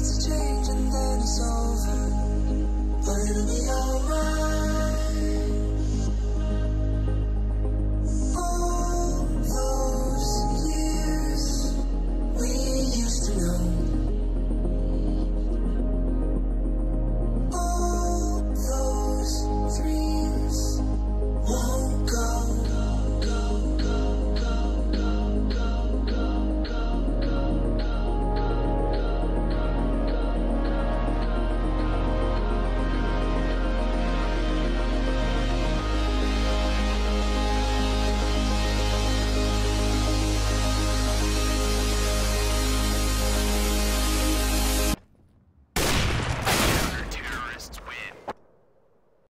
to change and then it's over. But it'll be alright.